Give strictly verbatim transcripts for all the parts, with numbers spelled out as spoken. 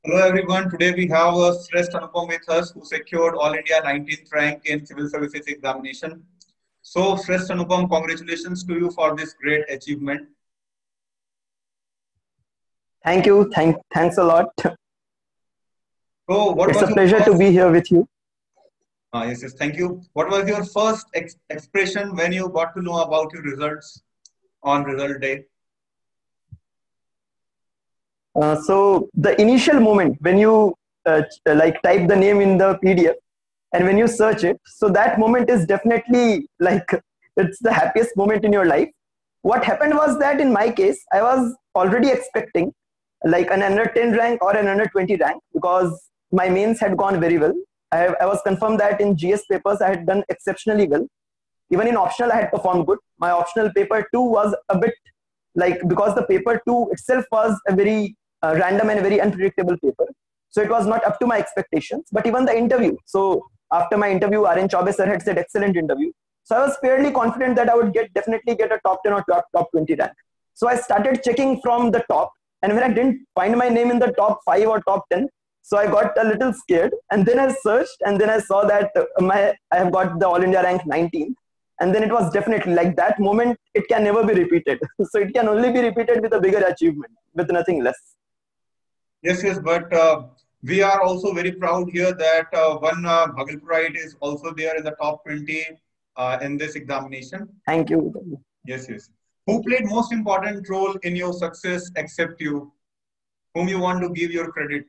Hello everyone. Today we have uh, Shrestha Anupam with us, who secured All India nineteenth rank in Civil Services examination. So Shrestha Anupam, congratulations to you for this great achievement. Thank you. Thank, thanks a lot. So what It's was a your pleasure to first? be here with you. Uh, yes, yes, thank you. What was your first ex expression when you got to know about your results on result day? Uh, so the initial moment when you uh, like type the name in the P D F and when you search it, so that moment is definitely like it's the happiest moment in your life. What happened was that in my case, I was already expecting like an under ten rank or an under twenty rank because my mains had gone very well. I, have, I was confirmed that in G S papers I had done exceptionally well. Even in optional, I had performed good. My optional paper two was a bit like because the paper two itself was a very uh, random and very unpredictable paper. So it was not up to my expectations. But even the interview. So after my interview, R N Chaube sir had said excellent interview. So I was fairly confident that I would get definitely get a top ten or top, top twenty rank. So I started checking from the top. And when I didn't find my name in the top five or top ten, so I got a little scared. And then I searched and then I saw that uh, my I have got the All India rank nineteen, and then it was definitely like that moment it can never be repeated. So it can only be repeated with a bigger achievement, with nothing less. Yes, yes, but uh, we are also very proud here that uh, one uh, Bhagalpurite is also there in the top twenty uh, in this examination. Thank you. Yes, yes. Who played most important role in your success except you? Whom you want to give your credit?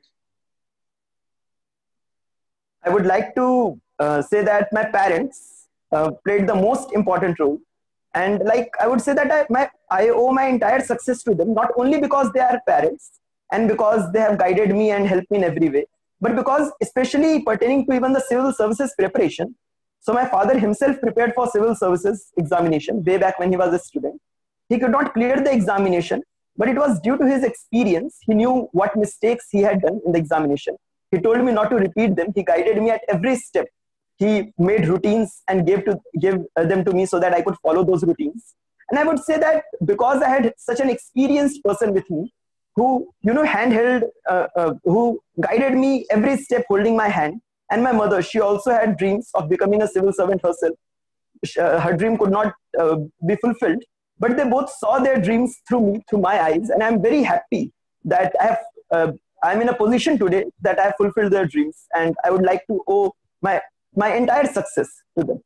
I would like to uh, say that my parents uh, played the most important role. And like I would say that I, my, I owe my entire success to them, not only because they are parents and because they have guided me and helped me in every way, but because especially pertaining to even the civil services preparation. So my father himself prepared for civil services examination way back when he was a student. He could not clear the examination, but it was due to his experience. He knew what mistakes he had done in the examination. He told me not to repeat them. He guided me at every step. He made routines and gave to give uh, them to me so that I could follow those routines. And I would say that because I had such an experienced person with me, who you know handheld, uh, uh, who guided me every step, holding my hand. And my mother, she also had dreams of becoming a civil servant herself. Uh, her dream could not uh, be fulfilled, but they both saw their dreams through me, through my eyes, and I'm very happy that I have uh, I'm in a position today that I have fulfilled their dreams, and I would like to owe my my entire success to them.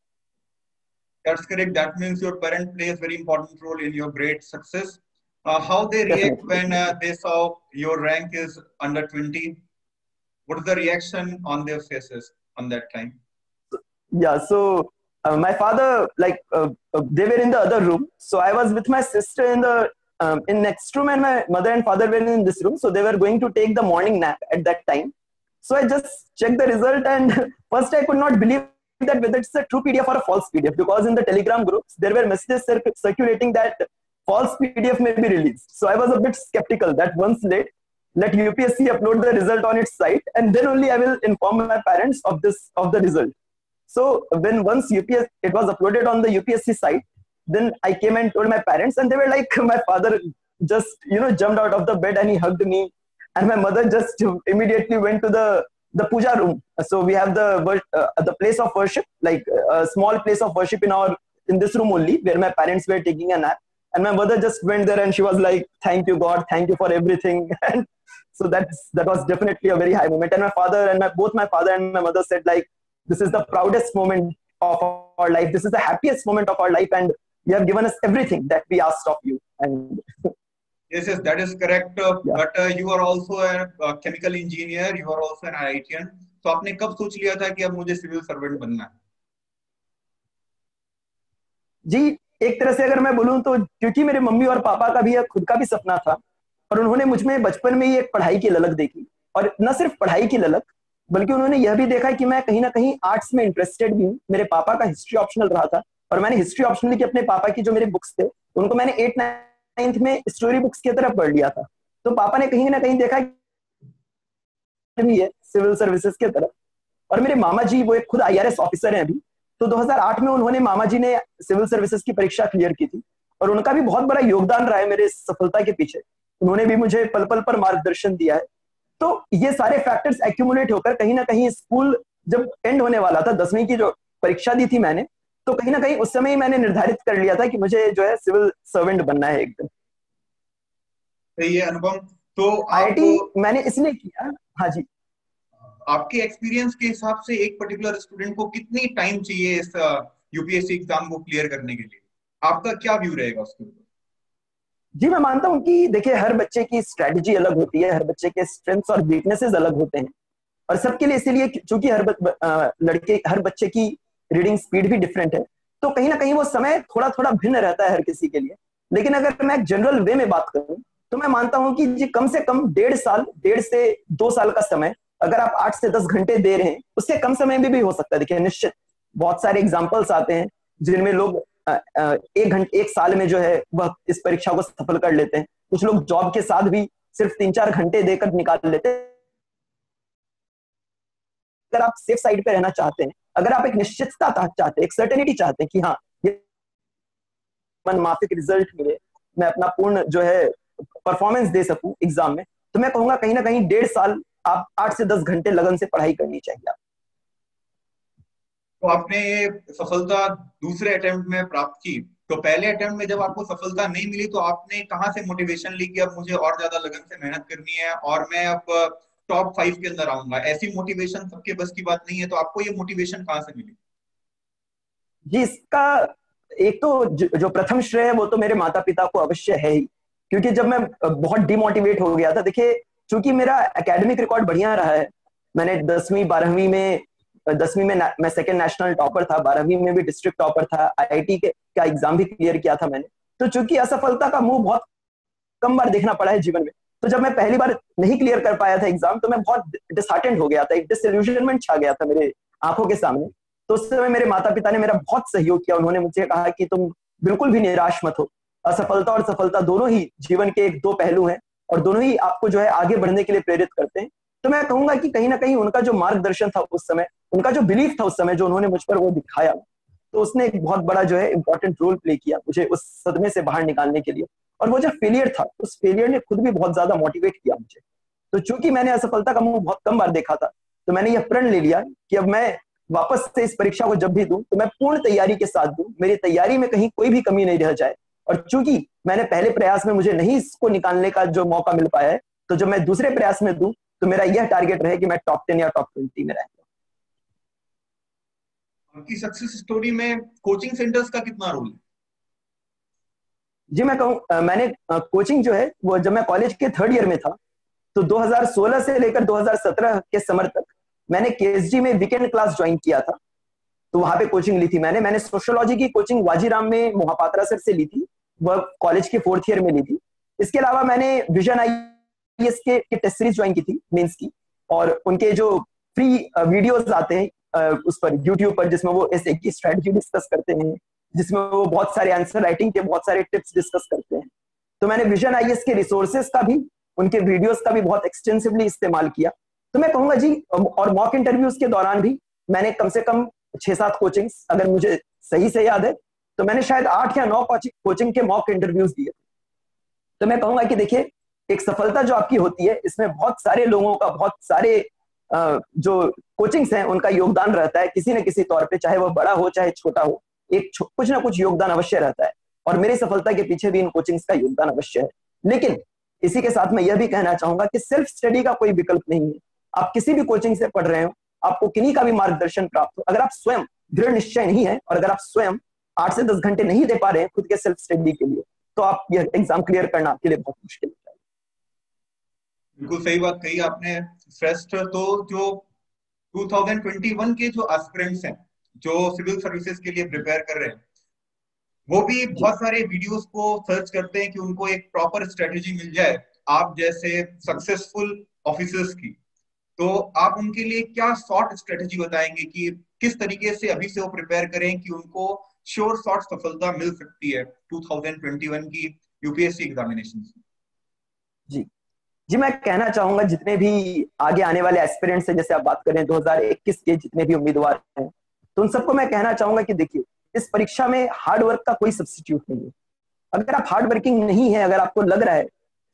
That's correct. That means your parent plays very important role in your great success. Uh, how they react Definitely. when uh, they saw your rank is under twenty? What is the reaction on their faces on that time? Yeah, so uh, my father, like uh, uh, they were in the other room, so I was with my sister in the um, in next room, and my mother and father were in this room, so they were going to take the morning nap at that time. So I just checked the result, and first I could not believe that whether it's a true P D F or a false P D F, because in the Telegram groups there were messages cir- circulating that false P D F may be released. So I was a bit skeptical that once late, let U P S C upload the result on its site, and then only I will inform my parents of this of the result. So when once U P S it was uploaded on the U P S C site, then I came and told my parents, and they were like, my father just you know jumped out of the bed and he hugged me, and my mother just immediately went to the the puja room. So we have the uh, the place of worship, like a small place of worship in our in this room only, where my parents were taking a nap, and my mother just went there and she was like, "Thank you, God, thank you for everything." And so that's that was definitely a very high moment. And my father and my, both my father and my mother said like, this is the proudest moment of our life. This is the happiest moment of our life, and you have given us everything that we asked of you. And Yes, yes, that is correct. Uh, yeah. but uh, you are also a, uh chemical engineer. You are also an I I T N. तो आपने कब सोच लिया था कि अब मुझे civil servant बनना है? जी, एक तरह से अगर मैं बोलूं तो क्योंकि मेरे मम्मी और पापा का भी खुद का भी सपना था, और उन्होंने मुझ में बचपन में ही एक पढ़ाई की ललक देखी, और न सिर्फ पढ़ाई की ललक, बल्कि उन्होंने यह भी देखा कि मैं कहीं ना कहीं आर्ट्स में इंटरेस्टेड भी हूँ। मेरे पापा का हिस्ट्री ऑप्शनल रहा था, और मैंने हिस्ट्री ऑप्शनल की अपने पापा की जो मेरे बुक्स थे उनको मैंने एट नाइन्थ में स्टोरी बुक्स की तरफ पढ़ लिया था। तो पापा ने कहीं ना कहीं देखा भी है सिविल सर्विसेज की तरफ। और मेरे मामा जी वो एक खुद आई आर एस ऑफिसर हैं अभी। तो दो हज़ार आठ में उन्होंने मामा जी ने सिविल सर्विसेज की परीक्षा क्लियर की थी, और उनका भी बहुत बड़ा योगदान रहा है मेरे सफलता के पीछे। उन्होंने भी मुझे पल पल पर मार्गदर्शन दिया है। तो ये सारे फैक्टर्स एक्यूमुलेट होकर कहीं ना कहीं स्कूल जब एंड होने वाला था, दसवीं की जो परीक्षा दी थी मैंने, तो कहीं ना कहीं उस समय ही मैंने निर्धारित कर लिया था कि मुझे जो है सिविल सर्वेंट बनना है एकदम। सही है अनुपम। तो आप, आईआईटी मैंने इसलिए किया। हाँ जी। आपके एक्सपीरियंस के हिसाब से एक पर्टिकुलर स्टूडेंट को कितनी टाइम चाहिए इस यूपीएससी एग्जाम को क्लियर करने के लिए? आपका क्या व्यू रहेगा उसके ऊपर? जी मैं मानता हूं कि देखिए हर बच्चे की स्ट्रेटजी अलग होती है, हर बच्चे के स्ट्रेंथ्स और वीकनेसेस अलग होते हैं, और सबके लिए इसीलिए चूंकि हर ब, आ, लड़के हर बच्चे की रीडिंग स्पीड भी डिफरेंट है, तो कहीं ना कहीं वो समय थोड़ा थोड़ा भिन्न रहता है हर किसी के लिए। लेकिन अगर मैं जनरल वे में बात करूं तो मैं मानता हूं कि जी कम से कम डेढ़ साल डेढ़ से दो साल का समय अगर आप आठ से दस घंटे दे रहे हैं, उससे कम समय में भी हो सकता है। देखिए निश्चित बहुत सारे एग्जाम्पल्स आते हैं जिनमें लोग एक घंटे एक साल में जो है वह इस परीक्षा को सफल कर लेते हैं। कुछ लोग जॉब के साथ भी सिर्फ तीन चार घंटे देकर निकाल लेते हैं। अगर आप सेफ साइड पे रहना चाहते हैं, अगर आप एक निश्चितता चाहते हैं, एक सर्टेनिटी चाहते हैं कि हाँ ये मन माफिक रिजल्ट मिले, मैं अपना पूर्ण जो है परफॉर्मेंस दे सकूं एग्जाम में, तो मैं कहूंगा कहीं ना कहीं डेढ़ साल आप आठ से दस घंटे लगन से पढ़ाई करनी चाहिए। तो आपने ये सफलता दूसरे अटेम्प्ट में प्राप्त की, तो पहले अटेम्प्ट में जब आपको सफलता नहीं मिली तो आपने कहाँ से मोटिवेशन ली कि अब मुझे और ज्यादा लगन से मेहनत करनी है और मैं अब टॉप फाइव के अंदर आऊंगा? ऐसी मोटिवेशन सबके बस की बात नहीं है, तो आपको ये मोटिवेशन कहाँ से मिली? जी इसका एक तो जो प्रथम श्रेय है वो तो मेरे माता पिता को अवश्य है ही, क्योंकि जब मैं बहुत डिमोटिवेट हो गया था, देखिए चूंकि मेरा एकेडमिक रिकॉर्ड बढ़िया रहा है, मैंने दसवीं बारहवीं में दसवीं में मैं सेकंड नेशनल टॉपर था, बारहवीं में भी डिस्ट्रिक्ट टॉपर था, आईआईटी के का एग्जाम भी क्लियर किया था मैंने। तो चूंकि असफलता का मुंह बहुत कम बार देखना पड़ा है जीवन में, तो जब मैं पहली बार नहीं क्लियर कर पाया था एग्जाम तो मैं बहुत डिसहार्टेंड हो गया था, एक डिसइल्यूजनमेंट छा गया था मेरे आंखों के सामने। तो उस समय मेरे माता पिता ने मेरा बहुत सहयोग किया, उन्होंने मुझे कहा कि तुम बिल्कुल भी निराश मत हो, असफलता और सफलता दोनों ही जीवन के एक दो पहलू हैं और दोनों ही आपको जो है आगे बढ़ने के लिए प्रेरित करते हैं। तो मैं कहूंगा कि कहीं ना कहीं उनका जो मार्गदर्शन था उस समय, उनका जो बिलीफ था उस समय, जो उन्होंने मुझ पर वो दिखाया, तो उसने एक बहुत बड़ा जो है इंपॉर्टेंट रोल प्ले किया मुझे उस सदमे से बाहर निकालने के लिए। और वो जो फेलियर था, उस फेलियर ने खुद भी बहुत ज्यादा मोटिवेट किया मुझे। तो चूंकि मैंने असफलता का मुंह बहुत कम बार देखा था, तो मैंने यह प्रण ले लिया कि अब मैं वापस से इस परीक्षा को जब भी दूं तो मैं पूर्ण तैयारी के साथ दूं, मेरी तैयारी में कहीं कोई भी कमी नहीं रह जाए। और चूंकि मैंने पहले प्रयास में मुझे नहीं इसको निकालने का जो मौका मिल पाया है, तो जब मैं दूसरे प्रयास में दूं तो मेरा यह टारगेट रहे कि मैं टॉप टेन या टॉप ट्वेंटी में रहूं। आपकी सक्सेस स्टोरी में कोचिंग सेंटर्स का कितना रोल है? जी मैं कहूँ, मैंने कोचिंग जो है वो जब मैं कॉलेज के थर्ड ईयर में था, तो दो हज़ार सोलह से लेकर दो हज़ार सत्रह के समर तक मैंने केएसजी में वीकेंड क्लास ज्वाइन किया था। तो वहां पे कोचिंग ली थी मैंने मैंने सोशियोलॉजी की कोचिंग वाजीराम में मोहापात्रा सर से ली थी, वह कॉलेज के फोर्थ ईयर में ली थी। इसके अलावा मैंने विजन आईएएस के, के टेस्ट सीरीज ज्वाइन की थी मेंस की, और उनके जो फ्री वीडियोस आते हैं उस पर यूट्यूब पर, जिसमें वो एसए की स्ट्रेटजी डिस्कस करते हैं, जिसमें वो बहुत सारे आंसर राइटिंग के बहुत सारे टिप्स डिस्कस करते हैं। तो मैंने विजन आईएएस के रिसोर्सेस का भी, उनके वीडियोस का भी बहुत एक्सटेंसिवली इस्तेमाल किया। तो मैं कहूंगा जी, और मॉक इंटरव्यूज के दौरान भी मैंने कम से कम छह सात कोचिंग्स, अगर मुझे सही से याद है तो मैंने शायद आठ या नौ कोचिंग के मॉक इंटरव्यूज दिए। तो मैं कहूंगा कि देखिए एक सफलता जो आपकी होती है, इसमें बहुत सारे लोगों का, बहुत सारे जो कोचिंग्स हैं उनका योगदान रहता है किसी न किसी तौर पे, चाहे वो बड़ा हो चाहे छोटा हो, एक कुछ ना कुछ योगदान अवश्य रहता है। और मेरी सफलता के पीछे भी इन कोचिंग्स का योगदान अवश्य है। लेकिन इसी के साथ मैं यह भी कहना चाहूंगा कि सेल्फ स्टडी का कोई विकल्प नहीं है। आप किसी भी कोचिंग से पढ़ रहे हो, आपको किन्हीं का भी मार्गदर्शन प्राप्त हो, अगर आप स्वयं दृढ़ निश्चय नहीं है और अगर आप स्वयं आठ से दस घंटे नहीं दे पा रहे हैं खुद के सेल्फ स्टडी के लिए, तो आप यह एग्जाम क्लियर करना आपके लिए बहुत मुश्किल है। बिल्कुल सही बात कही आपने। श्रेष्ठ, तो जो दो हज़ार इक्कीस के जो एस्पिरेंट्स हैं जो सिविल सर्विसेज के लिए प्रिपेयर कर रहे हैं, वो भी बहुत सारे वीडियोस को सर्च करते हैं कि उनको एक प्रॉपर स्ट्रेटेजी मिल जाए आप जैसे सक्सेसफुल ऑफिसर्स की। तो आप उनके लिए क्या शॉर्ट स्ट्रेटेजी बताएंगे कि किस तरीके से अभी से वो प्रिपेयर करें कि उनको श्योर शॉर्ट सफलता मिल सकती है दो हज़ार इक्कीस की यूपीएससी एग्जामिनेशन से? जी जी मैं कहना चाहूंगा जितने भी आगे आने वाले एस्पिरेंट्स हैं, जैसे आप बात करें दो हज़ार इक्कीस के जितने भी उम्मीदवार हैं, तो उन सबको मैं कहना चाहूंगा कि देखिए इस परीक्षा में हार्ड वर्क का कोई सब्स्टिट्यूट नहीं है। अगर आप हार्ड वर्किंग नहीं है, अगर आपको लग रहा है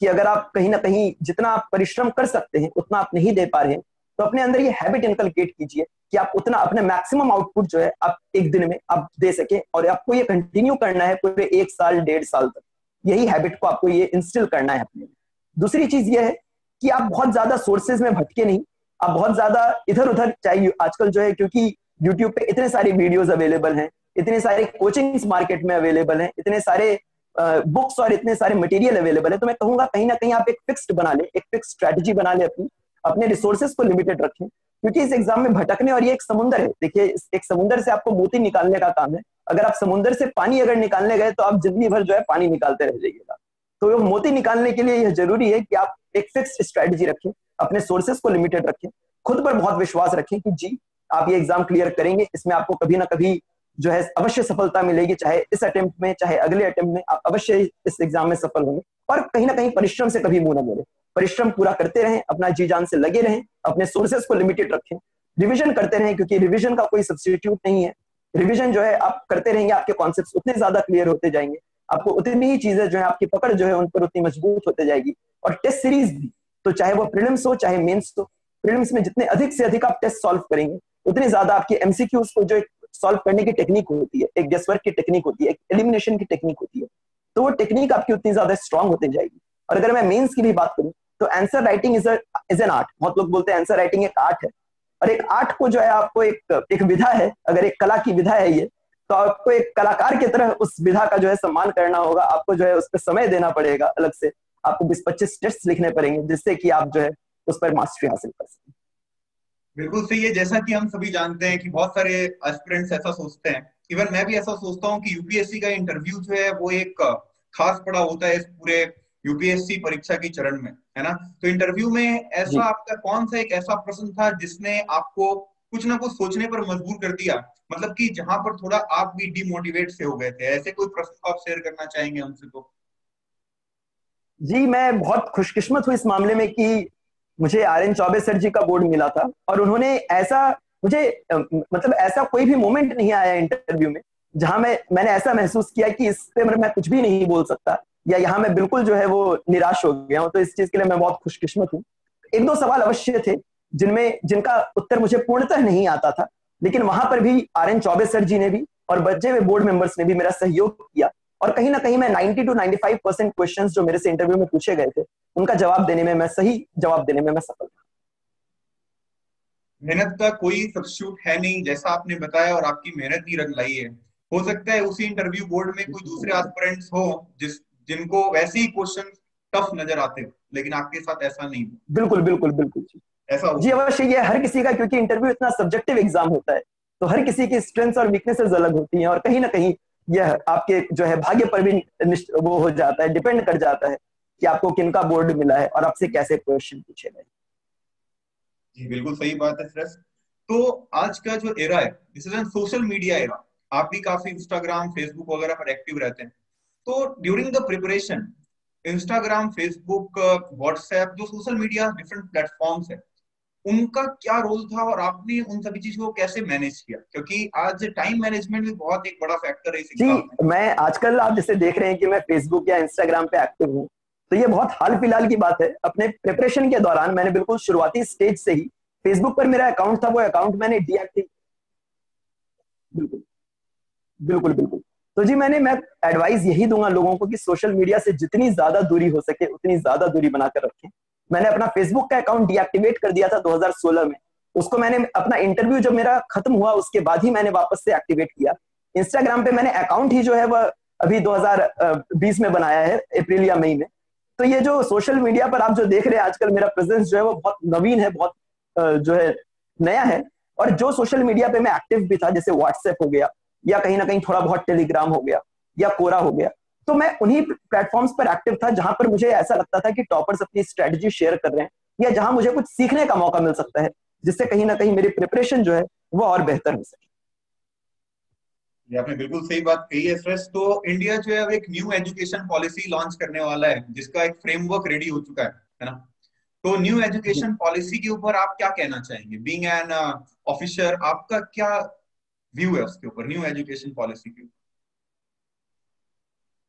कि अगर आप कहीं ना कहीं जितना आप परिश्रम कर सकते हैं उतना आप नहीं दे पा रहे हैं, तो अपने अंदर ये हैबिट इनकलकेट कीजिए कि आप उतना अपने मैक्सिमम आउटपुट जो है आप एक दिन में आप दे सके, और आपको ये कंटिन्यू करना है पूरे एक साल डेढ़ साल तक। यही हैबिट को आपको ये इंस्टिल करना है अपने। दूसरी चीज ये है कि आप बहुत ज्यादा सोर्सेज में भटके नहीं, आप बहुत ज्यादा इधर उधर, चाहे आजकल जो है क्योंकि यूट्यूब पे इतने सारे वीडियोस अवेलेबल हैं, इतने सारे कोचिंग्स मार्केट में अवेलेबल हैं, इतने सारे बुक्स और इतने सारे मटेरियल अवेलेबल है, तो मैं कहूंगा कहीं ना कहीं आप एक फिक्स्ड बना ले, एक फिक्स स्ट्रेटजी बना ले अपनी, अपने रिसोर्सेज को लिमिटेड रखें, क्योंकि इस एग्जाम में भटकने, और ये एक समुंदर है, देखिए एक समुंदर से आपको मोती निकालने का काम है। अगर आप समुंदर से पानी अगर निकालने गए तो आप जिंदगी भर जो है पानी निकालते रह जाइएगा। तो मोती निकालने के लिए यह जरूरी है कि आप एक फिक्स्ड स्ट्रेटजी रखें, अपने सोर्सेज को लिमिटेड रखें, खुद पर बहुत विश्वास रखें कि जी आप ये एग्जाम क्लियर करेंगे, इसमें आपको कभी ना कभी जो है अवश्य सफलता मिलेगी, चाहे इस अटेम्प्ट में चाहे अगले अटेम्प्ट में, आप अवश्य इस एग्जाम में सफल होंगे। और कहीं ना कहीं परिश्रम से कभी मुंह न मोड़े, परिश्रम पूरा करते रहें, अपना जी जान से लगे रहें, अपने सोर्सेज को लिमिटेड रखें, रिवीजन करते रहें, क्योंकि रिवीजन का कोई सब्स्टिट्यूट नहीं है। रिवीजन जो है आप करते रहेंगे, आपके कॉन्सेप्ट्स उतने ज्यादा क्लियर होते जाएंगे, आपको उतनी ही चीजें जो है आपकी पकड़ जो है उन पर उतनी मजबूत होते जाएगी। और टेस्ट सीरीज भी, तो चाहे वो प्रीलिम्स हो चाहे मेंस हो, प्रीलिम्स में जितने अधिक से अधिक आप टेस्ट सॉल्व करेंगे उतनी ज्यादा आपकी एमसीक्यूज को जो सॉल्व करने की टेक्निक होती है, एक गेसवर्क की टेक्निक होती है, एक एलिमिनेशन की टेक्निक होती है, तो वो टेक्निक आपकी उतनी ज्यादा स्ट्रांग होती जाएगी। और अगर मैं मेंस की भी बात करूं तो answer writing is is an art. बहुत लोग बोलते हैं आंसर राइटिंग एक आर्ट है, और एक आर्ट को जो है आपको एक एक विधा है, अगर एक कला की विधा है ये, तो आपको एक कलाकार की तरह उस विधा का जो है सम्मान करना होगा, आपको जो है उस पर समय देना पड़ेगा, अलग से आपको बीस पच्चीस टेस्ट लिखने पड़ेंगे जिससे कि आप जो है उस पर मास्टरी हासिल कर सकें। बिल्कुल सही है। जैसा कि हम सभी जानते हैं कि बहुत सारे एस्पिरेंट्स ऐसा सोचते हैं, इवन मैं भी ऐसा सोचता हूँ कि यूपीएससी का इंटरव्यू जो है वो एक खास पड़ा होता है इस पूरे यूपीएससी परीक्षा की चरण में, है ना। तो इंटरव्यू में ऐसा आपका कौन सा एक ऐसा प्रश्न था जिसने आपको कुछ ना कुछ सोचने पर मजबूर कर दिया, मतलब कि जहां पर थोड़ा आप भी डिमोटिवेट से हो गए थे? ऐसे कोई प्रश्न आप शेयर करना चाहेंगे हमसे? तो जी, मैं बहुत खुशकिस्मत हूँ इस मामले में कि मुझे R N Choubey sir ji का बोर्ड मिला था, और उन्होंने ऐसा मुझे मतलब ऐसा कोई भी मोमेंट नहीं आया इंटरव्यू में जहां मैं मैंने ऐसा महसूस किया कि इस पे मैं कुछ भी नहीं बोल सकता, या यहाँ मैं बिल्कुल जो है वो निराश हो गया हूँ। तो इस चीज के लिए मैं बहुत खुशकिस्मत हूँ। एक दो सवाल अवश्य थे जिनमें जिनका उत्तर मुझे पूर्णतः नहीं आता था, लेकिन वहां पर भी R N Choubey sir ji ने भी और बचे हुए बोर्ड मेंबर्स ने भी मेरा सहयोग किया, और कहीं ना कहीं मैं नब्बे टू पचानवे परसेंट क्वेश्चंस जो मेरे से इंटरव्यू में पूछे गए थे उनका जवाब देने में मैं सही जवाब देने में मैं सफल था। मेहनत का कोई सब्स्टिट्यूट है नहीं, जैसा आपने बताया, और आपकी मेहनत ही रंग लाई है। हो सकता है उसी इंटरव्यू बोर्ड में कोई दूसरे एस्पिरेंट्स हो जिस जिनको वैसे ही क्वेश्चन टफ नजर आते हो, लेकिन आपके साथ ऐसा नहीं। बिल्कुल बिल्कुल बिल्कुल ऐसा जी, अवश्य ये हर किसी का, क्योंकि इंटरव्यू इतना सब्जेक्टिव एग्जाम होता है, तो हर किसी की स्ट्रेंथ्स और वीकनेसेस अलग होती हैं, और कहीं ना कहीं यह आपके जो है भाग्य पर भी वो हो जाता है, डिपेंड कर जाता है कि आपको किनका बोर्ड मिला है और आपसे कैसे क्वेश्चन पूछे गए। जी बिल्कुल सही बात है फ्रेश। तो आज का जो एरा है, this is an social media era. आप भी काफी इंस्टाग्राम फेसबुक वगैरह पर एक्टिव रहते हैं, तो during the preparation Instagram Facebook WhatsApp जो सोशल मीडिया डिफरेंट प्लेटफॉर्म्स है, उनका क्या रोल था और आपने उन सभी चीजों को कैसे मैनेज किया? क्योंकि आज टाइम मैनेजमेंट भी बहुत एक बड़ा फैक्टर है इस एग्जाम में। जी, मैं आजकल आप जैसे देख रहे हैं कि मैं फेसबुक या इंस्टाग्राम पे एक्टिव हूँ, तो ये बहुत हाल फिलहाल की बात है। अपने प्रिपरेशन के दौरान मैंने बिल्कुल शुरुआती स्टेज से ही फेसबुक पर मेरा अकाउंट था, वो अकाउंट मैंने डीएक्टिव बिल्कुल बिल्कुल बिल्कुल तो जी मैंने मैं एडवाइस यही दूंगा लोगों को कि सोशल मीडिया से जितनी ज्यादा दूरी हो सके उतनी ज्यादा दूरी बनाकर रखें। मैंने अपना फेसबुक का अकाउंट डीएक्टिवेट कर दिया था दो हज़ार सोलह में, उसको मैंने अपना इंटरव्यू जब मेरा खत्म हुआ उसके बाद ही मैंने वापस से एक्टिवेट किया। इंस्टाग्राम पे मैंने अकाउंट ही जो है वह अभी दो हज़ार बीस में बनाया है, अप्रैल या मई में। तो ये जो सोशल मीडिया पर आप जो देख रहे हैं आजकल मेरा प्रेजेंस जो है वो बहुत नवीन है, बहुत जो है नया है। और जो सोशल मीडिया पे मैं एक्टिव भी था, जैसे व्हाट्सएप हो गया या कहीं ना कहीं थोड़ा बहुत टेलीग्राम हो गया या कोरा हो गया, तो मैं उन्हीं प्लेटफॉर्म्स पर एक्टिव था जहां पर मुझे ऐसा लगता था कि टॉपर्स अपनी स्ट्रेटजी शेयर कर रहे हैं या जहां मुझे कुछ सीखने का मौका मिल सकता है, जिससे कहीं ना कहीं मेरी प्रिपरेशन जो है वो और बेहतर हो सके। ये आपने बिल्कुल सही बात कही है फ्रेश। तो इंडिया जो है एक न्यू एजुकेशन पॉलिसी लॉन्च करने वाला है जिसका एक फ्रेमवर्क रेडी हो चुका है है ना। तो न्यू एजुकेशन पॉलिसी के ऊपर आप क्या कहना चाहेंगे? बीइंग एन ऑफिसर, आपका क्या व्यू है उसके ऊपर, न्यू एजुकेशन पॉलिसी के ऊपर?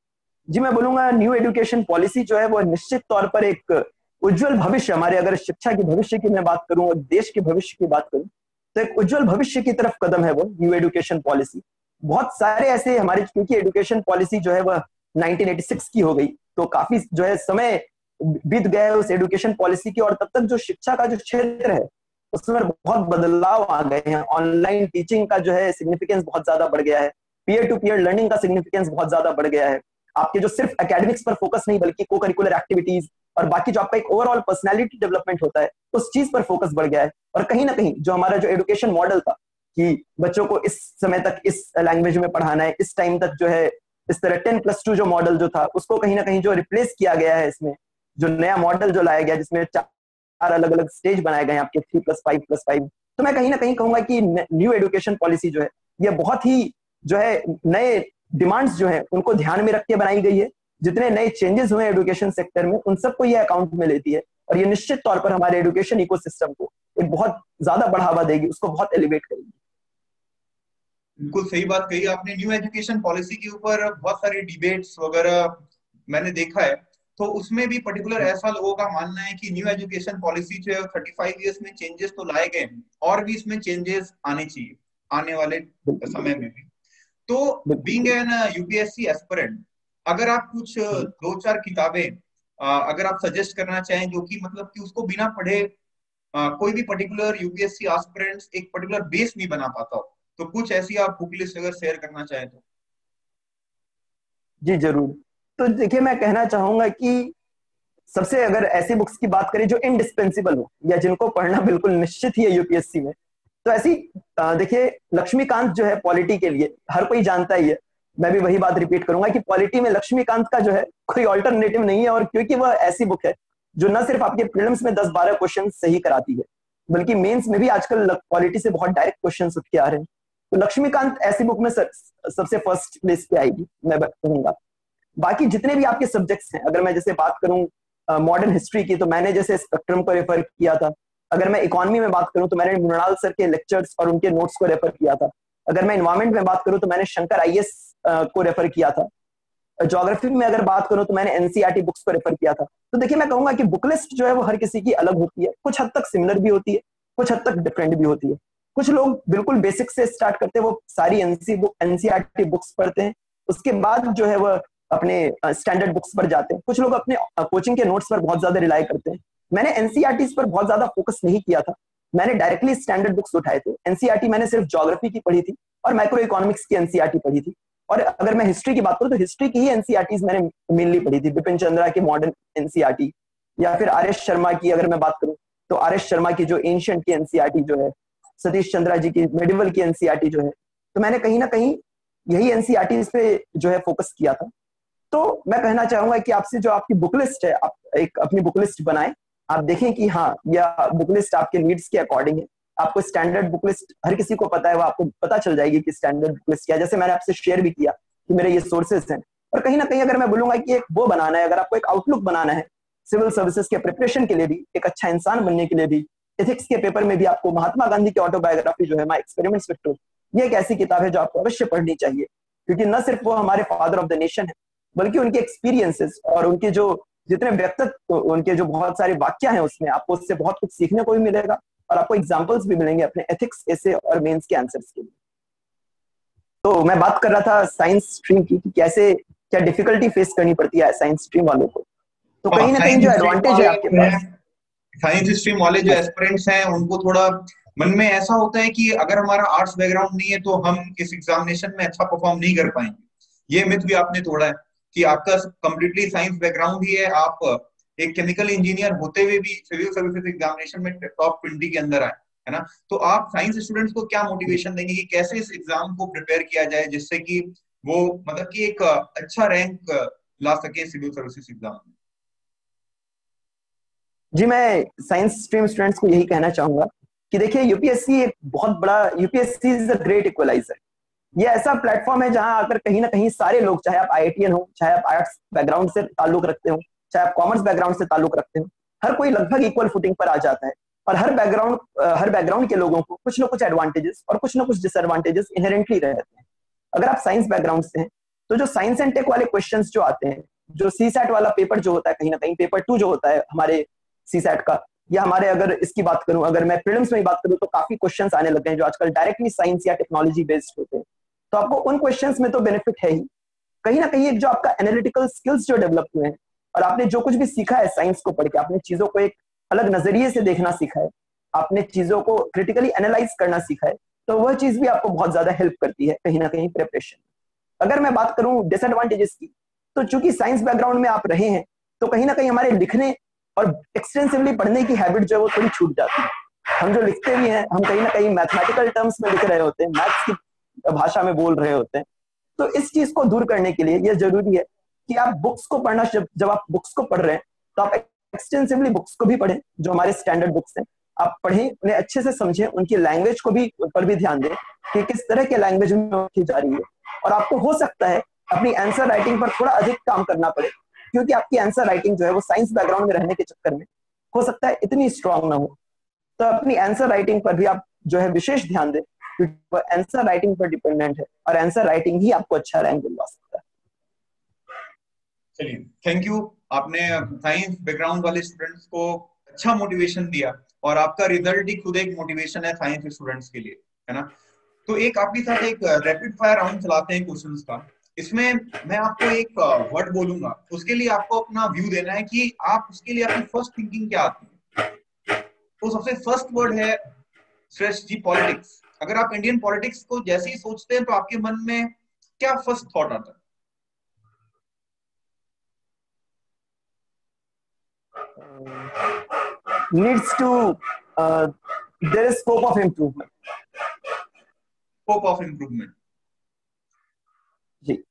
जी मैं बोलूंगा न्यू एजुकेशन पॉलिसी जो है वो निश्चित तौर पर एक उज्जवल भविष्य, हमारे अगर शिक्षा की भविष्य की मैं बात करूं और देश के भविष्य की बात करूं, तो एक उज्जवल भविष्य की तरफ कदम है वो न्यू एजुकेशन पॉलिसी। बहुत सारे ऐसे हमारे, क्योंकि एजुकेशन पॉलिसी जो है वह नाइनटीन एटी सिक्स की हो गई, तो काफी जो है समय बीत गया है उस एजुकेशन पॉलिसी की, और तब तक जो शिक्षा का जो क्षेत्र है उसमें बहुत बदलाव आ गए हैं। ऑनलाइन टीचिंग का जो है सिग्निफिकेंस बहुत ज्यादा बढ़ गया है, पीयर टू पीयर लर्निंग का सिग्निफिकेंस बहुत ज्यादा बढ़ गया है। आपके जो सिर्फ एकेडमिक्स पर फोकस नहीं बल्कि को करिकुलर एक्टिविटीज और बाकी जो आपका एक ओवरऑल पर्सनालिटी डेवलपमेंट होता है उस चीज पर फोकस बढ़ गया है। और कहीं ना कहीं जो हमारा जो एजुकेशन मॉडल था कि बच्चों को इस समय तक इस लैंग्वेज में पढ़ाना है, इस टाइम तक जो है इस तरह टेन प्लस टू जो मॉडल जो था उसको कहीं ना कहीं जो रिप्लेस किया गया है, इसमें जो नया मॉडल जो लाया गया जिसमें चार अलग अलग स्टेज बनाए गए हैं आपके three plus five plus five, तो मैं कहीं ना कहीं कहूंगा कि न्यू एजुकेशन पॉलिसी जो है ये बहुत ही जो है नए डिमांड्स जो है उनको ध्यान में रख के बनाई गई है। जितने नए चेंजेस हुए एजुकेशन सेक्टर में उन सबको ये अकाउंट में लेती है, और ये निश्चित तौर पर हमारे एजुकेशन इकोसिस्टम को एक बहुत ज्यादा बढ़ावा देगी, उसको बहुत एलिवेट करेगी। बिल्कुल सही बात कही आपने। न्यू एजुकेशन पॉलिसी के ऊपर बहुत सारी डिबेट्स वगैरह मैंने देखा है, तो उसमें भी पर्टिकुलर ऐसा लोगों का मानना है कि न्यू एजुकेशन पॉलिसी जो है थर्टी फाइव ईयर्स में चेंजेस तो लाए गए और भी इसमें चेंजेस आने चाहिए आने वाले समय में भी। तो बीइंग एन यूपीएससी एस्पिरेंट, अगर आप कुछ दो चार किताबें अगर आप सजेस्ट करना चाहें जो कि मतलब कि उसको बिना पढ़े कोई भी पर्टिकुलर यूपीएससी एस्पिरेंट्स एक पर्टिकुलर बेस नहीं बना पाता हो, तो कुछ ऐसी आप बुक लिस्ट अगर शेयर करना चाहें तो। जी जरूर। तो देखिए मैं कहना चाहूंगा कि सबसे अगर ऐसी बुक्स की बात करें जो इंडिस्पेंसिबल हो या जिनको पढ़ना बिल्कुल निश्चित ही है यूपीएससी में, तो ऐसी देखिए लक्ष्मीकांत जो है पॉलिटी के लिए हर कोई जानता ही है, मैं भी वही बात रिपीट करूंगा कि पॉलिटी में लक्ष्मीकांत का जो है कोई ऑल्टरनेटिव नहीं है। और क्योंकि वह ऐसी बुक है जो न सिर्फ आपके प्रीलिम्स में दस बारह क्वेश्चन सही कराती है बल्कि मेंस में भी आजकल पॉलिटी से बहुत डायरेक्ट क्वेश्चन उठ के आ रहे हैं, तो लक्ष्मीकांत ऐसी बुक में सर, सबसे फर्स्ट प्लेस पे आएगी मैं कहूंगा। बाकी जितने भी आपके सब्जेक्ट्स हैं, अगर मैं जैसे बात करूं मॉडर्न हिस्ट्री की, तो मैंने जैसे स्पेक्ट्रम को रेफर किया था। अगर मैं इकोनॉमी में बात करूं तो मैंने मृणाल सर के लेक्चर्स और उनके नोट्स को रेफर किया था। अगर मैं इन्वायरमेंट में बात करूं तो मैंने शंकर आईएएस को रेफर किया था। ज्योग्राफी में अगर बात करूं तो मैंने एनसीईआरटी बुक्स को रेफर किया था। तो देखिए मैं कहूंगा कि बुक लिस्ट जो है वो हर किसी की अलग होती है, कुछ हद तक सिमिलर भी होती है, कुछ हद तक डिफरेंट भी होती है। कुछ लोग बिल्कुल बेसिक से स्टार्ट करते हैं, वो सारी एनसी बुक एनसीईआरटी बुक्स पढ़ते हैं, उसके बाद जो है वो अपने स्टैंडर्ड बुक्स पर जाते हैं। कुछ लोग अपने कोचिंग के नोट्स पर बहुत ज्यादा रिलाई करते हैं। मैंने एनसीईआरटी पर बहुत ज्यादा फोकस नहीं किया था, मैंने डायरेक्टली स्टैंडर्ड बुक्स उठाए थे। एनसीईआरटी मैंने सिर्फ ज्योग्राफी की पढ़ी थी और माइक्रो इकोनॉमिक्स की एनसीईआरटी पढ़ी थी। और अगर मैं हिस्ट्री की बात करूं तो हिस्ट्री की ही एनसीईआरटी मैंने मेनली पढ़ी थी, बिपिन चंद्रा की मॉडर्न एनसीईआरटी, या फिर आर एस शर्मा की अगर मैं बात करूं तो आर एस शर्मा की जो एंशिएंट की एनसीईआरटी जो है, सतीश चंद्रा जी की मेडिवल की एनसीईआरटी जो है, तो मैंने कहीं ना कहीं यही एनसीईआरटी पे जो है फोकस किया था। तो मैं कहना चाहूंगा कि आपसे जो आपकी बुक लिस्ट है, आप एक अपनी बुक लिस्ट बनाएं, आप देखें कि हाँ यह बुक लिस्ट आपके नीड्स के अकॉर्डिंग है। आपको स्टैंडर्ड बुक लिस्ट हर किसी को पता है, वो आपको पता चल जाएगी कि स्टैंडर्ड बुक लिस्ट क्या है। जैसे मैंने आपसे शेयर भी किया कि मेरे ये सोर्सेस हैं। और कहीं ना कहीं अगर मैं बोलूंगा कि एक वो बनाना है, अगर आपको एक आउटलुक बनाना है सिविल सर्विसेज के प्रिपरेशन के लिए भी, एक अच्छा इंसान बनने के लिए भी, एथिक्स के पेपर में भी आपको महात्मा गांधी की ऑटोबायोग्राफी जो है माय एक्सपेरिमेंट्स विद ट्रुथ, ये एक ऐसी किताब है जो आपको अवश्य पढ़नी चाहिए, क्योंकि न सिर्फ वो हमारे फादर ऑफ द नेशन है बल्कि उनके एक्सपीरियंसेस और उनके जो जितने व्यक्तित्व, उनके जो बहुत सारे वाक्य हैं उसमें आपको उससे बहुत कुछ सीखने को भी मिलेगा और आपको एग्जांपल्स भी मिलेंगे अपने एथिक्स ऐसे और मेंस के आंसर्स के लिए। तो मैं बात कर रहा था साइंस स्ट्रीम की कि कैसे क्या डिफिकल्टी फेस करनी पड़ती है साइंस स्ट्रीम वालों को। तो कहीं ना कहीं जो एडवांटेज है आपके पास, साइंस स्ट्रीम वाले जो एस्पिरेंट्स हैं उनको थोड़ा मन में ऐसा होता है कि अगर हमारा आर्ट्स बैकग्राउंड नहीं है तो हम इस एग्जामिनेशन में अच्छा परफॉर्म नहीं कर पाएंगे। ये मिथ भी आपने तोड़ा है कि आपका कंप्लीटली साइंस बैकग्राउंड ही है, आप एक केमिकल इंजीनियर होते हुए भी सिविल सर्विसेज एग्जामिनेशन में टॉप ट्वेंटी के अंदर आए, है ना। तो आप साइंस स्टूडेंट्स को क्या मोटिवेशन देंगे कि कैसे इस एग्जाम को प्रिपेयर किया जाए जिससे कि वो मतलब कि एक अच्छा रैंक ला सके सिविल सर्विसेज एग्जाम में? जी मैं साइंस स्ट्रीम स्टूडेंट्स को यही कहना चाहूंगा कि देखिए यूपीएससी एक बहुत बड़ा, UPSC is a great equaliser. ये ऐसा प्लेटफॉर्म है जहां आकर कहीं ना कहीं सारे लोग, चाहे आप आईआईटीएन हो, चाहे आप आर्ट्स बैकग्राउंड से ताल्लुक रखते हो, चाहे आप कॉमर्स बैकग्राउंड से ताल्लुक रखते हो, हर कोई लगभग इक्वल फुटिंग पर आ जाता है। और हर बैकग्राउंड हर बैकग्राउंड के लोगों को कुछ ना कुछ एडवांटेजेस और कुछ ना कुछ डिसएडवांटेजेस इनहेरेंटली रहते हैं। अगर आप साइंस बैकग्राउंड से हैं तो जो साइंस एंड टेक वाले क्वेश्चंस जो आते हैं, जो सी सैट वाला पेपर जो होता है, कहीं ना कहीं पेपर टू जो होता है हमारे सी सैट का, या हमारे अगर इसकी बात करूं, अगर मैं प्रीलिम्स में ही बात करूं, तो काफी क्वेश्चंस आने लगे हैं जो आजकल डायरेक्टली साइंस या टेक्नोलॉजी बेस्ड होते हैं। तो आपको उन क्वेश्चंस में तो बेनिफिट है ही, कहीं ना कहीं एक जो आपका एनालिटिकल स्किल्स जो डेवलप हुए हैं, और आपने जो कुछ भी सीखा है साइंस को पढ़ के, आपने चीजों को एक अलग नजरिए से देखना सीखा है, आपने चीजों को क्रिटिकली एनालाइज करना सीखा है, तो वह चीज भी आपको बहुत ज्यादा हेल्प करती है कहीं ना कहीं प्रिपरेशन। अगर मैं बात करूं डिसएडवांटेजेस की, तो चूंकि साइंस बैकग्राउंड में आप रहे हैं, तो कहीं ना कहीं हमारे लिखने और एक्सटेंसिवली पढ़ने की हैबिट जो है वो थोड़ी छूट जाती है। हम जो लिखते भी हैं, हम कहीं ना कहीं मैथमेटिकल टर्म्स में लिख रहे होते हैं, मैथ्स की भाषा में बोल रहे होते हैं। तो इस चीज को दूर करने के लिए यह जरूरी है कि आप बुक्स को पढ़ना, जब जब आप बुक्स को पढ़ रहे हैं तो आप एक्सटेंसिवली बुक्स को भी पढ़ें, जो हमारे स्टैंडर्ड बुक्स हैं आप पढ़ें, उन्हें अच्छे से समझें, उनकी लैंग्वेज को भी पर भी ध्यान दें कि किस तरह के लैंग्वेज में लिखी जा रही है। और आपको हो सकता है अपनी आंसर राइटिंग पर थोड़ा अधिक काम करना पड़े, क्योंकि आपकी आंसर राइटिंग जो है वो साइंस बैकग्राउंड में रहने के चक्कर में हो सकता है इतनी स्ट्रांग ना हो। तो अपनी आंसर राइटिंग पर भी आप जो है विशेष ध्यान दें, क्योंकि वो आंसर राइटिंग पर डिपेंडेंट है, और आंसर राइटिंग ही आपको अच्छा रैंक दिलवा सकता है। चलिए, थैंक यू। आपने साइंस बैकग्राउंड वाले स्टूडेंट्स को अच्छा मोटिवेशन दिया, और आपका रिजल्ट ही खुद एक मोटिवेशन है साइंस स्टूडेंट्स के लिए, है ना। तो एक आपके साथ एक रैपिड फायर राउंड चलाते हैं क्वेश्चंस का। इसमें मैं आपको एक वर्ड बोलूंगा, उसके लिए आपको अपना व्यू देना है कि आप उसके लिए अपनी फर्स्ट थिंकिंग क्या आती है। तो सबसे फर्स्ट वर्ड है श्रेष्ठ जी, पॉलिटिक्स। अगर आप इंडियन पॉलिटिक्स को जैसे ही सोचते हैं तो आपके मन में क्या फर्स्ट थॉट आता है? Needs to uh, there is scope of improvement. Scope of improvement. जी।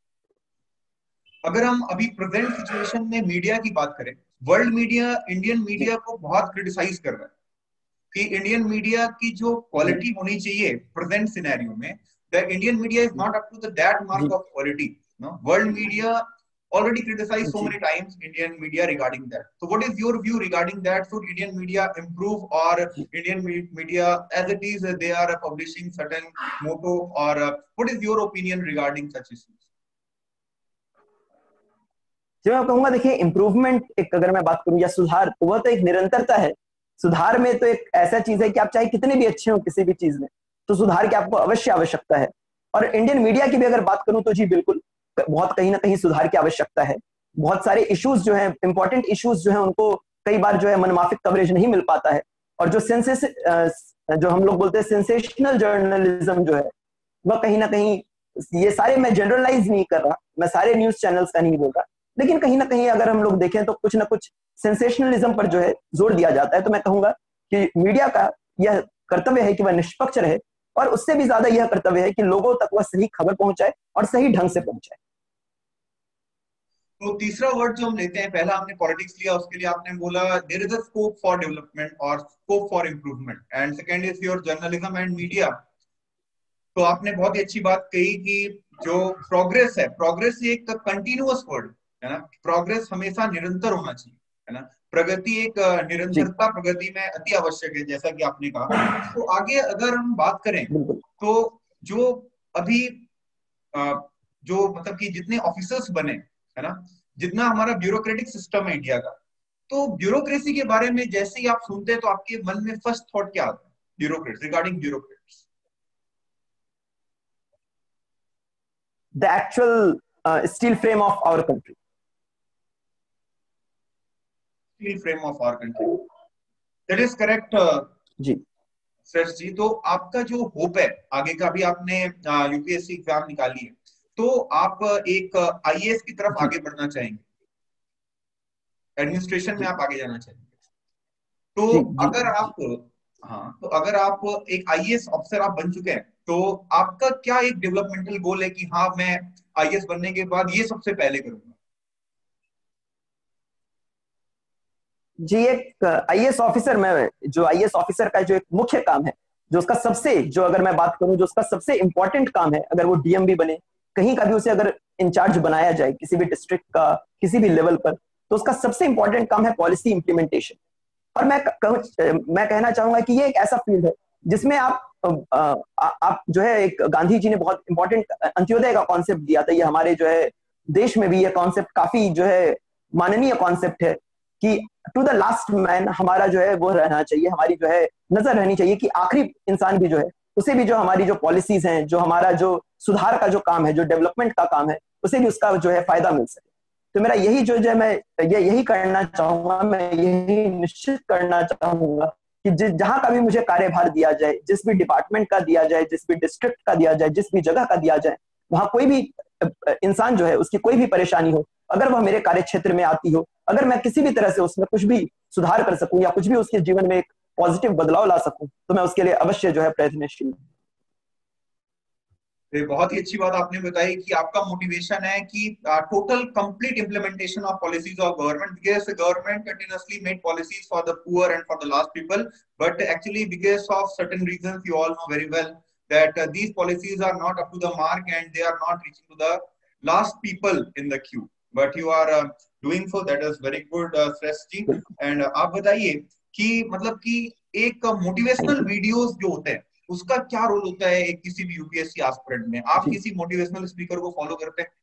अगर हम अभी प्रेजेंट सिचुएशन में मीडिया की बात करें, वर्ल्ड मीडिया इंडियन मीडिया को बहुत क्रिटिसाइज कर रहा है कि इंडियन मीडिया की जो क्वालिटी होनी चाहिए प्रेजेंट सिनेरियो में, the Indian media is not up to the that mark of quality. No, world media already criticized so many times Indian media regarding that. So what is your view regarding that? Should Indian media improve, or Indian media as it is they are publishing certain motto, or uh, what is your opinion regarding such issues? जो मैं कहूंगा, देखिए improvement एक अगर मैं बात करूं या सुधार, तो वह तो एक निरंतरता है। सुधार में तो एक ऐसा चीज है कि आप चाहे कितने भी अच्छे हो किसी भी चीज में, तो सुधार की आपको अवश्य आवश्यकता है। और इंडियन मीडिया की भी अगर बात करूं तो जी बिल्कुल बहुत कहीं ना कहीं सुधार की आवश्यकता है। बहुत सारे इश्यूज जो हैं, इंपॉर्टेंट इश्यूज जो हैं, उनको कई बार जो है मनमाफिक कवरेज नहीं मिल पाता है। और जो सेंसेस जो हम लोग बोलते हैं सेंसेशनल जर्नलिज्म जो है, वह कहीं ना कहीं, ये सारे मैं जनरलाइज नहीं कर रहा, मैं सारे न्यूज चैनल्स का नहीं बोल रहा, लेकिन कहीं ना कहीं अगर हम लोग देखें तो कुछ ना कुछ सेंसेशनलिज्म पर जो है जोर दिया जाता है। तो मैं कहूंगा कि मीडिया का यह कर्तव्य है कि वह निष्पक्ष रहे, और उससे भी ज्यादा यह कर्तव्य है कि लोगों तक वह सही खबर पहुंचाए और सही ढंग से पहुंचाए। तो तीसरा वर्ड जो हम लेते हैं, पहला हमने पॉलिटिक्स लिया, उसके लिए आपने बोला there is a scope for development और scope for improvement, and second is your journalism and media. तो आपने बहुत ही अच्छी बात कही कि जो प्रोग्रेस है, प्रोग्रेस एक कंटिन्यूअस वर्ड है ना, प्रोग्रेस हमेशा निरंतर होना चाहिए, है ना। प्रगति एक निरंतरता प्रगति में अति आवश्यक है, जैसा कि आपने कहा। तो आगे अगर हम बात करें तो जो अभी जो मतलब कि जितने ऑफिसर्स बने, है ना, जितना हमारा ब्यूरोक्रेटिक सिस्टम है इंडिया का, तो ब्यूरोक्रेसी के बारे में जैसे ही आप सुनते हैं तो आपके मन में फर्स्ट थॉट क्या आता है bureaucrats, regarding bureaucrats? The actual uh, steel frame of our country. Steel frame of our country. That is correct. Uh, जी सर जी, तो आपका जो होप है आगे का, भी आपने यूपीएससी एग्जाम निकाली है, तो आप एक आईएएस की तरफ आगे बढ़ना चाहेंगे, एडमिनिस्ट्रेशन में आप आगे जाना चाहेंगे। तो जी, जी, अगर आप हाँ तो अगर आप एक आईएएस ऑफिसर आप बन चुके हैं, तो आपका क्या एक डेवलपमेंटल गोल है कि हाँ मैं आईएएस बनने के बाद ये सबसे पहले करूंगा? जी, एक आईएएस ऑफिसर में, जो आईएएस ऑफिसर का जो एक मुख्य काम है, जो उसका सबसे, जो अगर मैं बात करूं जो उसका सबसे इंपॉर्टेंट काम है, अगर वो डीएम भी बने, कहीं का भी उसे अगर इंचार्ज बनाया जाए किसी भी डिस्ट्रिक्ट का किसी भी लेवल पर, तो उसका सबसे इंपॉर्टेंट काम है पॉलिसी इंप्लीमेंटेशन। और मैं मैं कहना चाहूंगा कि ये एक ऐसा फील्ड है जिसमें आप आप जो है एक गांधी जी ने बहुत इंपॉर्टेंट अंत्योदय का कॉन्सेप्ट दिया था, ये हमारे जो है देश में भी ये कॉन्सेप्ट काफी जो है माननीय कॉन्सेप्ट है कि टू द लास्ट मैन हमारा जो है वो रहना चाहिए, हमारी जो है नजर रहनी चाहिए कि आखिरी इंसान भी जो है उसे भी जो हमारी जो पॉलिसीज हैं, जो हमारा जो सुधार का जो काम है, जो डेवलपमेंट का काम है, उसे भी उसका जो है फायदा मिल सके। तो मेरा यही जो है मैं ये यही करना चाहूंगा, मैं यही निश्चित करना चाहूंगा कि जिस जहां का भी मुझे कार्यभार दिया जाए, जिस भी डिपार्टमेंट का दिया जाए, जिस भी डिस्ट्रिक्ट का दिया जाए, जिस भी जगह का दिया जाए, वहां कोई भी इंसान जो है उसकी कोई भी परेशानी हो, अगर वह मेरे कार्य क्षेत्र में आती हो, अगर मैं किसी भी तरह से उसमें कुछ भी सुधार कर सकूं या कुछ भी उसके जीवन में एक पॉजिटिव बदलाव ला सकूं, तो मैं उसके लिए अवश्य जो है प्रयत्नशील हूं। तो बहुत ही अच्छी बात आपने बताई कि आपका मोटिवेशन है कि total complete implementation of policies of government, because the government continuously made policies for the poor and for the last people, but actually because of certain reasons you all know very well that uh, these policies are not up to the mark and they are not reaching to the last people in the queue, but you are uh, doing so, that is very good uh, Shrestha ji. and uh, आप बताइए कि मतलब कि एक motivational videos जो होते हैं उसका क्या रोल होता है एक किसी भी यूपीएससी एस्पिरेंट में? आप किसी मोटिवेशनल स्पीकर को फॉलो करते हैं?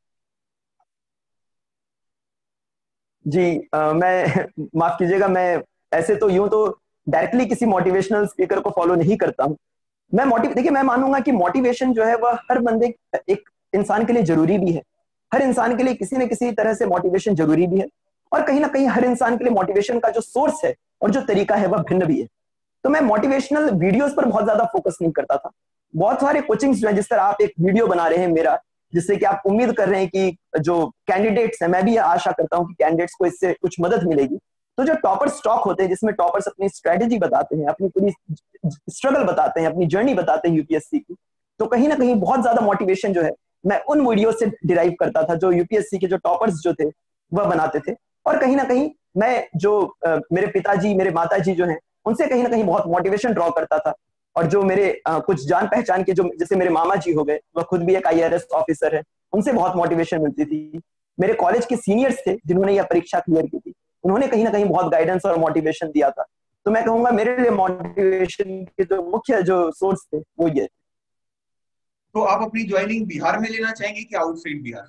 जी आ, मैं माफ कीजिएगा, मैं ऐसे तो यूं तो डायरेक्टली किसी मोटिवेशनल स्पीकर को फॉलो नहीं करता हूं। मैं मोटिव देखिए मैं मानूंगा कि मोटिवेशन जो है वह हर बंदे एक इंसान के लिए जरूरी भी है, हर इंसान के लिए किसी न किसी तरह से मोटिवेशन जरूरी भी है, और कहीं ना कहीं हर इंसान के लिए मोटिवेशन का जो सोर्स है और जो तरीका है वह भिन्न भी है। तो मैं मोटिवेशनल वीडियोस पर बहुत ज्यादा फोकस नहीं करता था। बहुत सारे कोचिंग्स जो है, जिस तरह आप एक वीडियो बना रहे हैं मेरा, जिससे कि आप उम्मीद कर रहे हैं कि जो कैंडिडेट्स हैं, मैं भी आशा करता हूं कि कैंडिडेट्स को इससे कुछ मदद मिलेगी। तो जो टॉपर स्टॉक होते हैं, जिसमें टॉपर्स अपनी स्ट्रेटेजी बताते हैं, अपनी पूरी स्ट्रगल बताते हैं, अपनी जर्नी बताते हैं यूपीएससी की, तो कहीं ना कहीं बहुत ज्यादा मोटिवेशन जो है मैं उन वीडियो से डिराइव करता था जो यूपीएससी के जो टॉपर्स जो थे वह बनाते थे। और कहीं ना कहीं मैं जो आ, मेरे पिताजी, मेरे माताजी जो हैं, उनसे कहीं ना कहीं बहुत मोटिवेशन ड्रॉ करता था। और जो मेरे आ, कुछ जान पहचान के जो जैसे मेरे मामा जी हो गए, वह खुद भी एक आई आर एस ऑफिसर है, उनसे बहुत मोटिवेशन मिलती थी। मेरे कॉलेज के सीनियर्स थे जिन्होंने यह परीक्षा क्लियर की थी, उन्होंने कहीं ना कहीं बहुत गाइडेंस और मोटिवेशन दिया था। तो मैं कहूंगा मेरे लिए मोटिवेशन के जो मुख्य जो सोर्स थे वो ये। तो आप अपनी ज्वाइनिंग बिहार में लेना चाहेंगे कि आउटसाइड बिहार?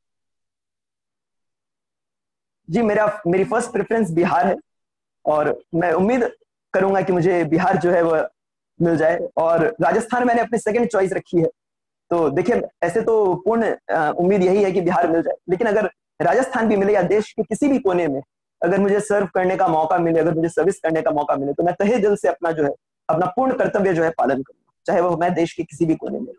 जी मेरा मेरी फर्स्ट प्रेफरेंस बिहार है, और मैं उम्मीद करूंगा कि मुझे बिहार जो है वह मिल जाए। और राजस्थान मैंने अपनी सेकंड चॉइस रखी है। तो देखिए ऐसे तो पूर्ण उम्मीद यही है कि बिहार मिल जाए, लेकिन अगर राजस्थान भी मिले या देश के किसी भी कोने में अगर मुझे सर्व करने का मौका मिले, अगर मुझे सर्विस करने का मौका मिले, तो मैं तहे दिल से अपना जो है अपना पूर्ण कर्तव्य जो है पालन करूंगा, चाहे वो मैं देश के किसी भी कोने में।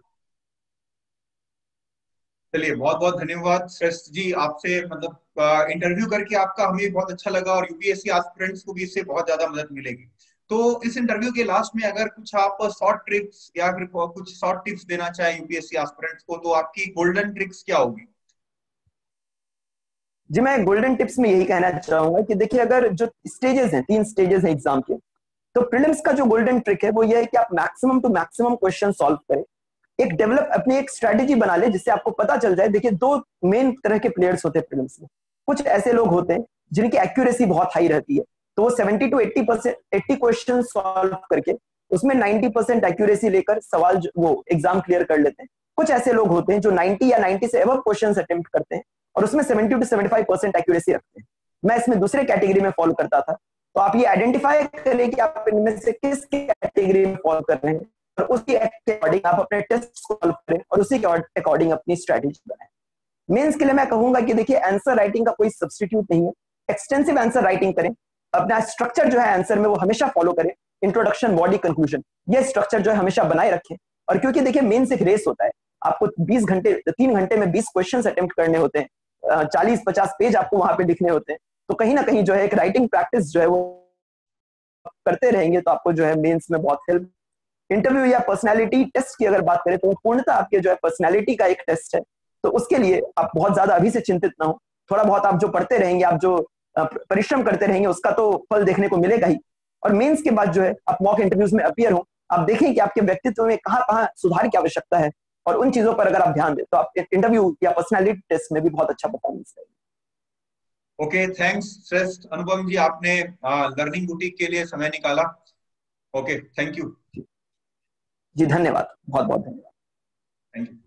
चलिए बहुत बहुत धन्यवाद श्रेष्ठ जी, आपसे मतलब इंटरव्यू करके आपका हमें बहुत अच्छा लगा और यूपीएससी एस्पिरेंट्स को भी इससे बहुत ज्यादा मदद मिलेगी। तो इस इंटरव्यू के लास्ट में अगर कुछ आप शॉर्ट ट्रिक्स या फिर कुछ शॉर्ट टिप्स देना चाहे यूपीएससी एस्पिरेंट्स को, तो आपकी गोल्डन ट्रिक्स क्या होगी? जी मैं गोल्डन टिप्स में यही कहना चाहूंगा कि देखिए अगर जो स्टेजेस हैं, तीन स्टेजेस हैं एग्जाम के, तो प्रीलिम्स का जो गोल्डन ट्रिक है वो ये है कि आप maximum to maximum question solve करें, एक डेवलप अपनी एक स्ट्रेटेजी बना ले जिससे आपको पता चल जाए। देखिए दो मेन तरह के प्लेयर्स होते हैं प्रीलिम्स में। कुछ ऐसे लोग होते हैं जिनकी एक्यूरेसी बहुत हाई रहती है, तो वो seventy to eighty percent eighty question solve करके उसमें नाइन्टी परसेंट एक्यूरेसी लेकर सवाल वो एग्जाम क्लियर कर लेते हैं। कुछ ऐसे लोग होते हैं जो नाइन्टी या नाइन्टी से एबव क्वेश्चन अटेम्प्ट करते हैं और उसमें seventy to seventy five percent accuracy रखते हैं। मैं इसमें दूसरे कैटेगरी में फॉलो करता था। तो आप ये आइडेंटिफाई करें कि आप इनमें से किस कैटेगरी में फॉलो कर रहे हैं और उसके अकॉर्डिंग आप अपने टेस्ट सॉल्व करें और उसी के अकॉर्डिंग अपनी स्ट्रेटेजी बनाएं। मेंस के लिए मैं कहूंगा कि देखिए आंसर राइटिंग का कोई सब्स्टिट्यूट नहीं है। एक्सटेंसिव आंसर राइटिंग करें, अपना स्ट्रक्चर जो है आंसर में वो हमेशा फॉलो करें, इंट्रोडक्शन, बॉडी, कंक्लूजन, ये स्ट्रक्चर जो है हमेशा बनाए रखें। और क्योंकि देखिए मेंस एक रेस होता है, आपको बीस घंटे तीन घंटे में बीस क्वेश्चन अटेम्प्ट करने होते हैं, चालीस पचास पेज आपको वहां पे लिखने होते हैं। तो कहीं ना कहीं जो है एक राइटिंग प्रैक्टिस जो है वो करते रहेंगे तो आपको जो है मेंस में बहुत हेल्प। इंटरव्यू या पर्सनालिटी टेस्ट की अगर बात करें तो पूर्णतः आपके जो है पर्सनालिटी का एक टेस्ट है, तो उसके लिए आप बहुत ज्यादा अभी से चिंतित ना हो। थोड़ा बहुत आप जो पढ़ते रहेंगे, आप जो परिश्रम करते रहेंगे, उसका तो फल देखने को मिलेगा ही। और मेंस के बाद जो है आप मॉक इंटरव्यूज में अपीयर हो, आप देखें कि आपके व्यक्तित्व में कहाँ कहाँ सुधार की आवश्यकता है, और उन चीजों पर अगर आप ध्यान दें तो आप इंटरव्यू या पर्सनालिटी टेस्ट में भी बहुत अच्छा परफॉर्मेंस करेंगे। ओके, थैंक्स श्रेष्ठ अनुपम जी, आपने लर्निंग बुटीक के लिए समय निकाला। Okay, thank you. जी धन्यवाद, बहुत बहुत धन्यवाद। Thank you.